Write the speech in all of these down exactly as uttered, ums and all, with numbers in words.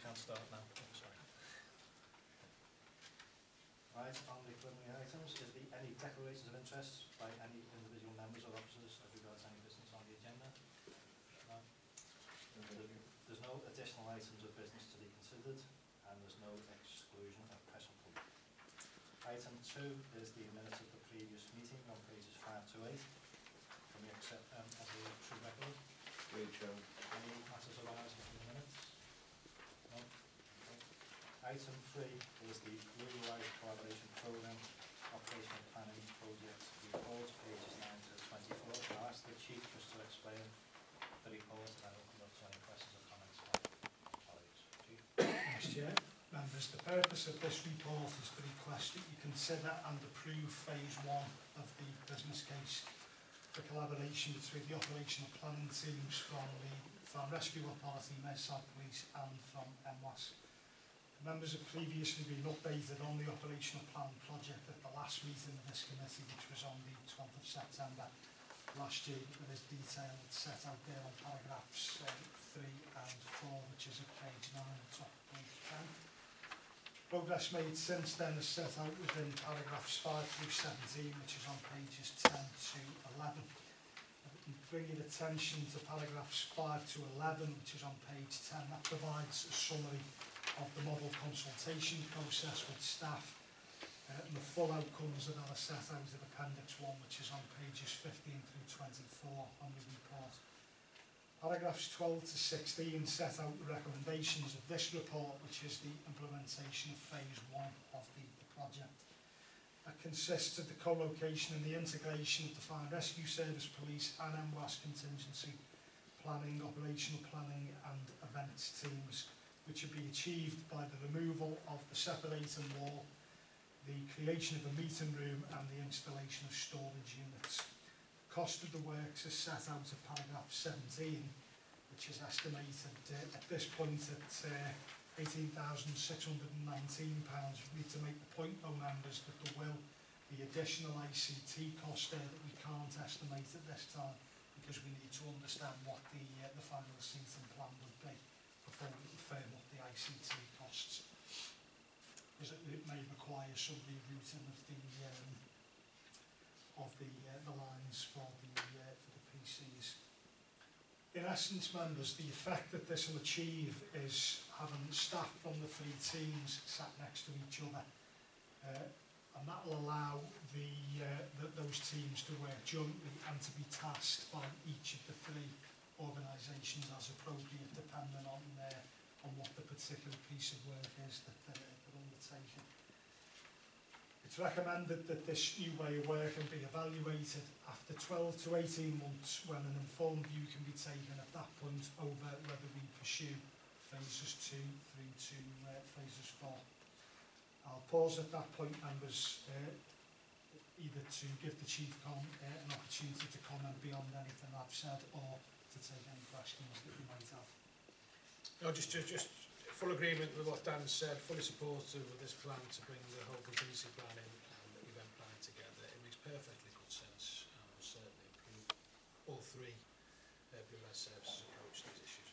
can't start now. Oh, sorry. Right, on the preliminary items, is there any declarations of interest by any individual members or officers as regards any business on the agenda? No. There's no additional items of business to be considered, and there's no exclusion of press or public. Item two is the minutes of the previous meeting on pages five to eight. Can we accept them as a true record? Great, Chairman. Any matters arising from the minutes? No? Okay. Item three is the Rural-wide Collaboration Programme Operational Planning Project Report, pages nine to twenty-four. I'll ask the Chief just to explain the report and then open up to any questions or comments from colleagues. Chief. Thanks, Chair. Members, the purpose of this report is to request that you consider and approve phase one of the business case for collaboration between the operational planning teams from the Farm Rescue Authority, Merseyside Police and from M W A S. The members have previously been updated on the operational plan project at the last meeting of this committee, which was on the twelfth of September last year, with this detail set out there on paragraphs uh, three and four, which is at page nine and top of page ten. Progress made since then is set out within paragraphs five through seventeen, which is on pages ten to eleven. Bringing attention to paragraphs five to eleven, which is on page ten, that provides a summary of the model consultation process with staff uh, and the full outcomes that are set out in appendix one, which is on pages fifteen through twenty-four on the report. Paragraphs twelve to sixteen set out the recommendations of this report, which is the implementation of phase one of the, the project. That consists of the co-location and the integration of the Fire and Rescue Service, Police and M W A S contingency planning, operational planning and events teams, which will be achieved by the removal of the separating wall, the creation of a meeting room and the installation of storage units. Cost of the works is set out at paragraph seventeen, which is estimated uh, at this point at uh, eighteen thousand six hundred and nineteen pounds. We need to make the point, though, members, that there will be additional I C T costs there that we can't estimate at this time, because we need to understand what the, uh, the final seating plan would be before we firm up the I C T costs, because it, it may require some rerouting of the um, of the, uh, the lines for the, uh, for the P Cs. In essence, members, the effect that this will achieve is having staff from the three teams sat next to each other, uh, and that will allow the, uh, the, those teams to work jointly and to be tasked by each of the three organisations as appropriate, depending on, uh, on what the particular piece of work is that they're, they're undertaking. It's recommended that this new way of working be evaluated after twelve to eighteen months, when an informed view can be taken at that point over whether we pursue phases two through to uh, phases four. I'll pause at that point, members, uh, either to give the Chief com uh, an opportunity to comment beyond anything I've said, or to take any questions that you might have. No, just, just, just full agreement with what Dan said, fully supportive of this plan to bring the whole contingency plan in and the event plan together. It makes perfectly good sense and will certainly improve all three uh, Blue Light Services approach to these issues.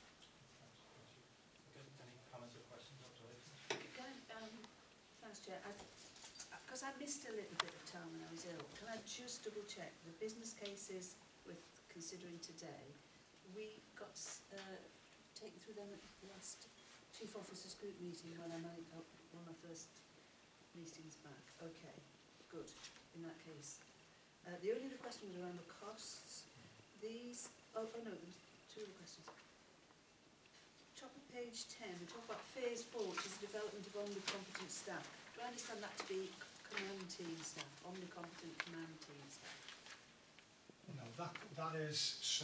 Okay, any comments or questions, observations? Can I, um, thanks, Chair. Because I, I missed a little bit of time when I was ill. Can I just double check the business cases with considering today? We got uh, taken through them at the last Chief Officers Group meeting when I made uh, one of my first meetings back. Okay, good. In that case, uh, the only other question was around the costs. These. Oh, oh no, there was two other questions. Top of page ten, we talk about phase four, which is the development of omnicompetent staff. Do I understand that to be command team staff, omnicompetent command team staff? No, that that is so.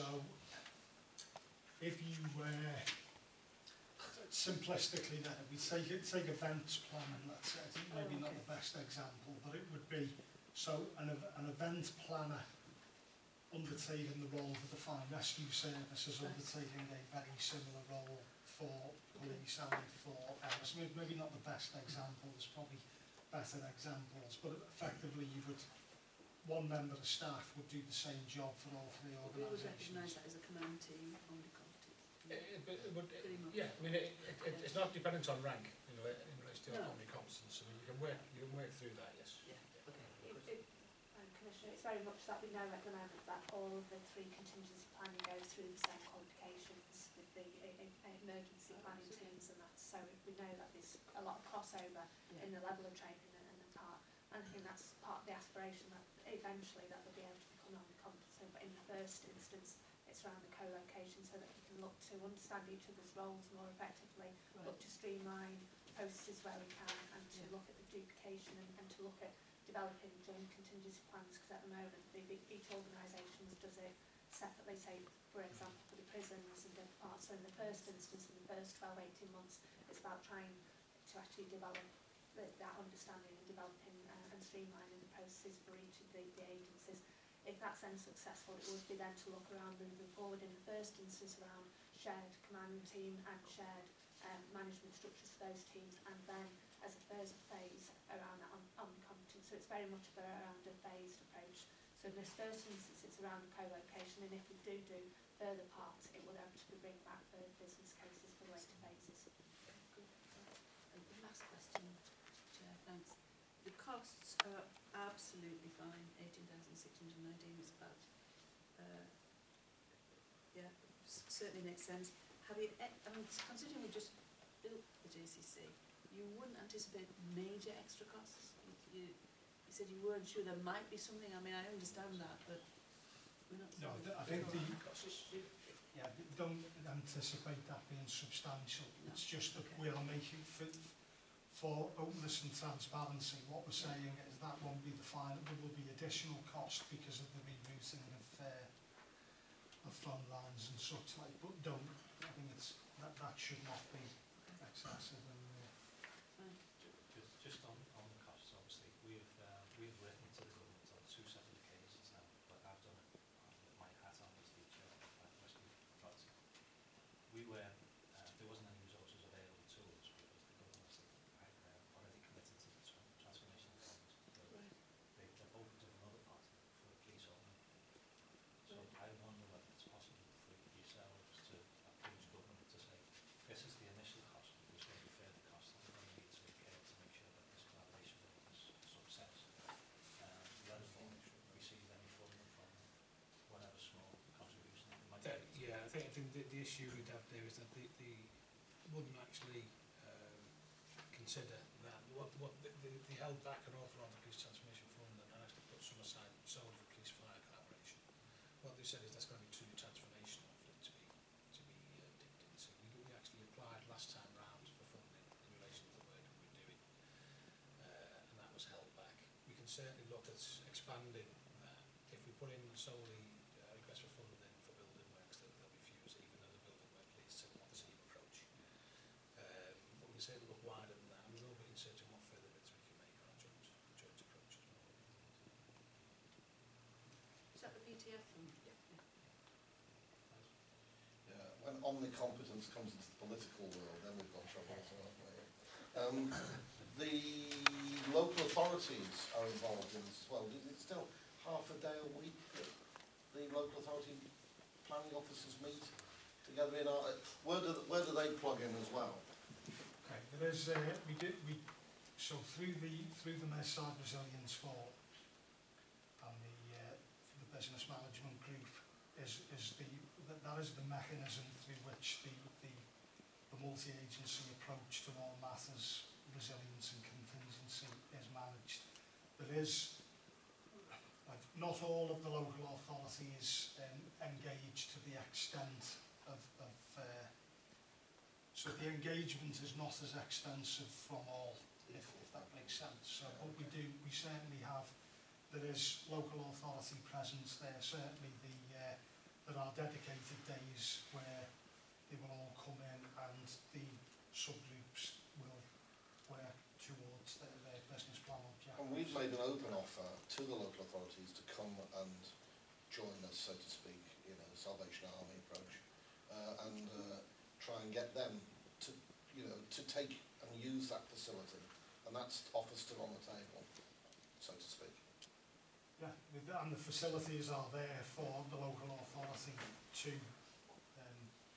If you were uh, simplistically, then we take it, take events planning. Let's say, I think maybe oh, okay. not the best example, but it would be so an an event planner undertaking the role for the Fire and Rescue Service is undertaking a very similar role for police and for M W A S. Maybe not the best example, there's probably better examples, but effectively you would, one member of staff would do the same job for all three organisations. We would recognise that as a command team, omnicompetent. Uh, but but, pretty much. yeah, I mean, it, it, it, it's not dependent on rank, you know, in relation to No. omni competence. I mean, you can work, you can work through that, yes. Yeah, okay. It, it, um, Commissioner, it's very much that we know at the moment that all of the three contingency planning goes through the same qualifications with the e- e- emergency planning teams, and that's so we know that there's a lot of crossover Yeah. in the level of training and, and the part, and I think that's part of the aspiration that eventually that they'll be able to become non-competent, but in the first instance it's around the co-location so that we can look to understand each other's roles more effectively, Right. look to streamline processes where we can, and to Yeah. look at the duplication and, and to look at developing joint contingency plans, because at the moment the, the, each organisation does it separately, say for example for the prisons and different parts. So in the first instance, in the first twelve, eighteen months, it's about trying to actually develop the, that understanding and developing uh, and streamlining the processes for each of the, the agencies. If that's then successful, it would be then to look around moving forward in the first instance around shared command team and shared um, management structures for those teams, and then as a first phase around that on, on competence. So it's very much around a phased approach. So in this first instance it's around the co-location, and if we do do further parts it will actually bring back further business cases for later phases. Good. And the last question, Chair, thanks. The costs are absolutely fine, eighteen thousand six hundred nineteen is about, uh, yeah, s- certainly makes sense. Have you, e- I mean, considering we just built the J C C, you wouldn't anticipate major extra costs? You, you, you said you weren't sure there might be something, I mean, I understand that, but we're not. No, sort of- I think the, Costs. yeah, we don't anticipate that being substantial. No. It's just that Okay. we are making, for, for openness and transparency, what we're saying is that won't be the final, there will be additional cost because of the rerouting of, uh, of front lines and such like, but don't, I think it's, that, that should not be excessive and, uh, Fine. Ju- ju- Just on, on the costs, obviously, we've, uh, we've written to the government on two separate occasions now, but I've done it um, with my hat on as the chair of the rescue authority. We were, uh, there wasn't any resources available to us because the government had uh, already committed to the tra- transformation funds. So Right. they, they've opened up another pot for the police only. So Right. I wonder whether it's possible for yourselves to approach government to say, this is the initial cost, but there's going to be further costs that we're going to need to incur to make sure that this collaboration is a success. Um, let us know if we receive any funding from whatever small contribution that we might That, make. yeah, I think, I think the, the issue we'd have there is that the, the wouldn't actually um, consider that. What, what they, they, they held back an awful lot of the police transformation fund and actually put some aside solely for police fire collaboration. What they said is that's going to be too transformational for it to be to be uh, dipped into. We, we actually applied last time round for funding in relation to the work we were doing, uh, and that was held back. We can certainly look at expanding that. If we put in solely uh, request for funding for building works, then there'll be fews, even though the building work leads to the same approach. Um, but we can certainly look wider than that, and we will be in search of what further bits we can make on a joint, joint approach as well. Is that the P T F fund? Yeah. Yeah, when omnicompetence comes into the political world, then we've got trouble, so haven't we? Um, the local authorities are involved in this as well. Is it still half a day a week that the local authority planning officers meet together in our... Where do, where do they plug in as well? okay, there is, uh, we did, we, so through the, through the Merside Resilience Forum and the, uh, the business management group is, is the, that, that is the mechanism through which the, the, the multi-agency approach to all matters, resilience and contingency is managed. There is, like, not all of the local authorities um, engage to the extent of, of uh, so the engagement is not as extensive from all, if, if that makes sense. So what we do, we certainly have, there is local authority presence there, certainly the, uh, there are dedicated days where they will all come in and the subgroups will work towards their, their business plan objectives. And we've made an open offer to the local authorities to come and join us, so to speak, you know, the Salvation Army approach, uh, and uh, try and get them to, you know, to take and use that facility. And that's offer still on the table, so to speak. Yeah, with that, and the facilities are there for the local authority to, um, th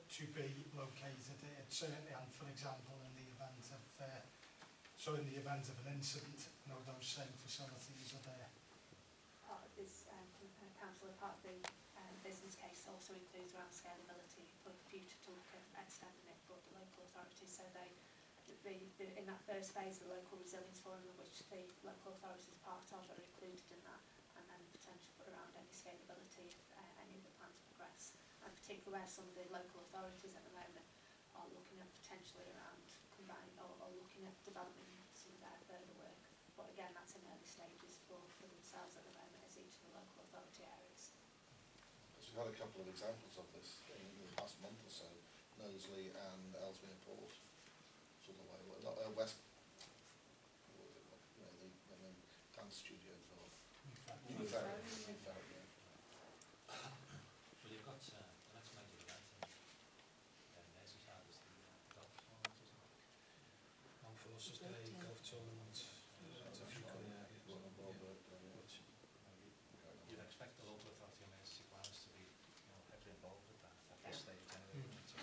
to be located. It certainly, and for example, in the event of, uh, so in the event of an incident, you know, those same facilities are there. Part of this um, com- uh, council, part of the um, business case also includes around scalability for the future to look at extending it, but the local authorities, so they, the, the, in that first phase, the local resilience forum, of which the local authorities are part of, are included in that, and then potential around any scalability if uh, any of the plans progress, and particularly where some of the local authorities at the moment are looking at potentially around combining or, or looking at developing some of their further work. But again, that's in early stages for, for themselves at the moment as each of the local authority areas. Because we've had a couple of examples of this in the past month or so, Knowsley and Ellesmere Port, sort of way, well, not, uh, West, what was it, what, you know, the, the main dance studios or New Ferry, New Ferry, yeah. Well, you've got uh, the next major event in uh, Merseyside is the uh, golf tournament, isn't it? On Forces Day, golf tournament, uh, it's a few coming out. Well, well, but, uh, yeah. Which, you know, you, you'd expect the local authority of Mersey planners to be, you know, heavily involved with that at this stage anyway. Mm. So,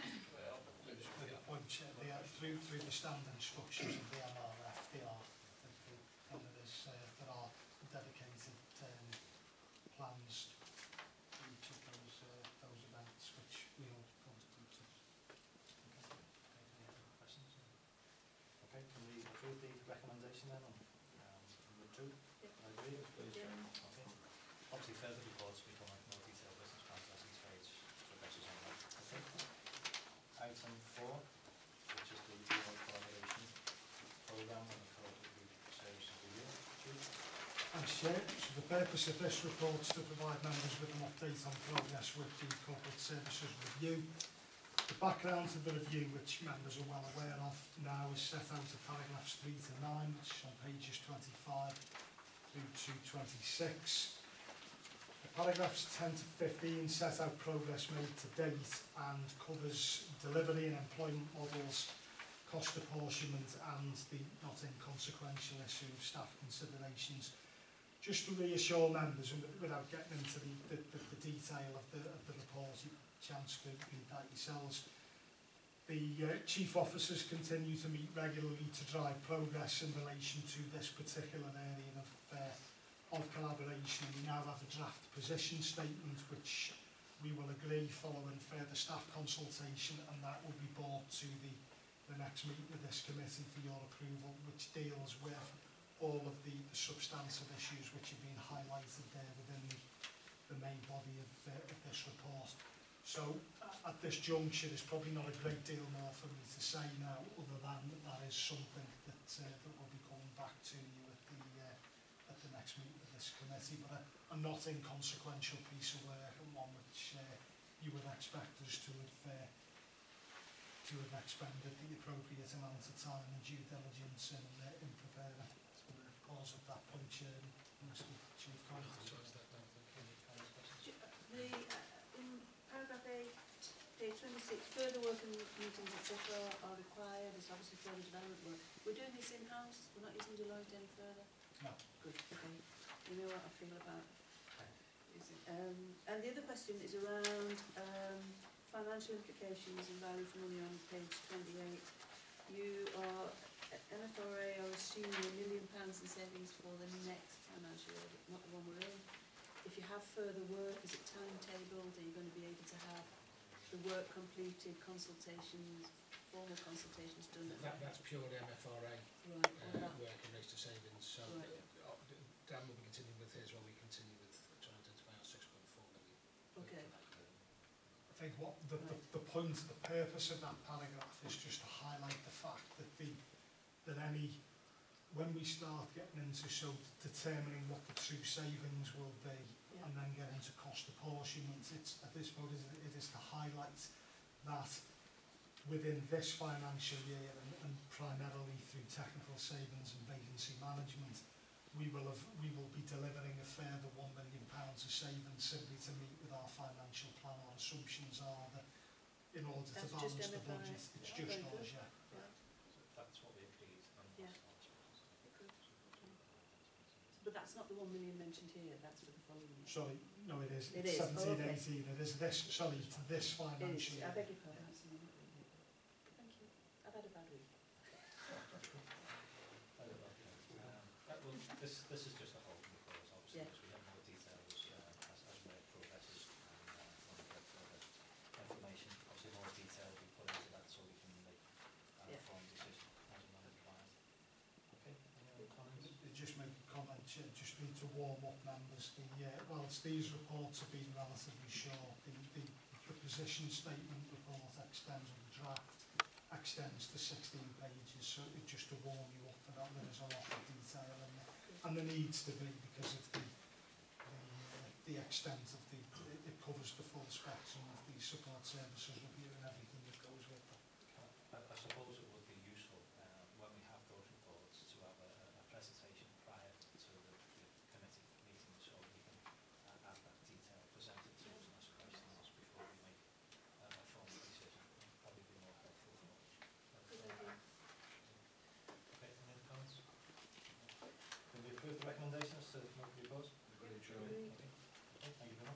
At the point, uh, they are, through, through the standard instructions of the M R F, they are, the, the, and there, is, uh, there are dedicated um, plans for each of those, uh, those events, which we all contribute to. Okay, any other questions? Okay, can we approve the recommendation then on um, number two? Yeah. I agree. Please, Yeah. Chairman. Okay. Obviously, further reports become a more detailed business plan as each phase progresses on that. Okay. Item four, which is the remote collaboration programme and the collaborative services review. Chief? Thanks, Chair. So the purpose of this report is to provide members with an update on progress with the Corporate Services Review. The background to the review, which members are well aware of now, is set out in paragraphs three to nine, which is on pages twenty-five through to twenty-six. The paragraphs ten to fifteen set out progress made to date and covers delivery and employment models, cost apportionment and the not inconsequential issue of staff considerations. Just to reassure members, and without getting into the, the, the, the detail of the, of the report, you have a chance to read that yourselves. The uh, chief officers continue to meet regularly to drive progress in relation to this particular area of, uh, of collaboration. We now have a draft position statement which we will agree following further staff consultation, and that will be brought to the, the next meeting with this committee for your approval, which deals with all of the, the substantive issues which have been highlighted there within the, the main body of, uh, of this report. So uh, at this juncture, there's probably not a great deal more for me to say now, other than that is something that, uh, that will be coming back to you at the, uh, at the next meeting with this committee, but a, a not inconsequential piece of work, and one which uh, you would expect us to have, uh, to have expended the appropriate amount of time and due diligence in, uh, in preparing. Pause at that point, Chair, unless the Chief comments. So is that done? Thank you. Ju- The, uh, in paragraph eight, page twenty-six, further work and meetings, et cetera are required, there's obviously further development work. We're doing this in-house, we're not using Deloitte any further? No. Good, okay. You know what I feel about is it, um, and the other question is around um, financial implications and value for money on page twenty-eight. You are, N F R A are assuming a million pounds in savings for the next financial year, not the one we're in. If you have further work, is it timetabled? Are you going to be able to have the work completed, consultations, formal consultations done? That, that's purely M F R A Right, uh, all that. work in relation to savings. So Right. uh, Dan will be continuing with his while we continue with trying to identify our six point four million. Okay. I think what the, the, the point, the purpose of that paragraph is just to highlight the fact that the that any, when we start getting into so determining what the true savings will be, Yeah. and then get into cost apportionment, it's at this point it is to highlight that within this financial year, and, and primarily through technical savings and vacancy management, we will have we will be delivering a further one million pounds of savings simply to meet with our financial plan. Our assumptions are that in order That's to balance just the M F R A. budget, it's Oh, just very ours, good. yeah. Right. That's what we agreed. And Yeah. that's what- Good. But that's not the one million mentioned here, that's for the following year. Sorry, no, it is. It It's is, oh, seventeen, okay. eighteen. It is this. Sorry, to this It financial is, I year. beg your pardon. This, this is just a whole report, obviously, Yeah. because we have more details uh, as, as work progresses and uh, when we get further information, obviously more detail will be put into that so we can make an Yeah. informed decision as and when required. Okay, any other comments? Uh, Just make a comment, uh, just need to warm up members. The, uh, whilst these reports have been relatively short, the, the, the position statement report extends, or the draft extends to sixteen pages, so it, just to warm you up for that, there is a lot of detail in there. And there needs to be, because of the, the, uh, the extent of the, it, it covers the full spectrum of the support services review and everything that goes with that. I, I suppose it would be useful uh, when we have those reports to have a, a presentation prior to the, the committee meeting so we can uh, have that detail presented to us and ask questions before we make uh, a formal decision. It'd probably be more helpful for us. Good idea. Okay, any other comments? Can we approve the recommendations to make the reports? Agreed, Chairman. Agreed. Okay, okay, thank you very much.